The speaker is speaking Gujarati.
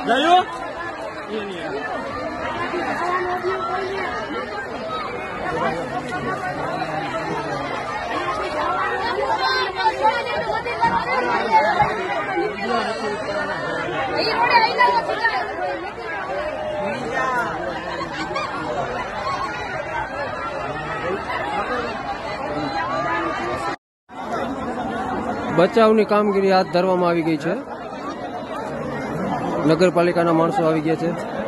બચાવની કામગીરી હાથ ધરવામાં આવી ગઈ છે. નગરપાલિકાના માણસો આવી ગયા છે.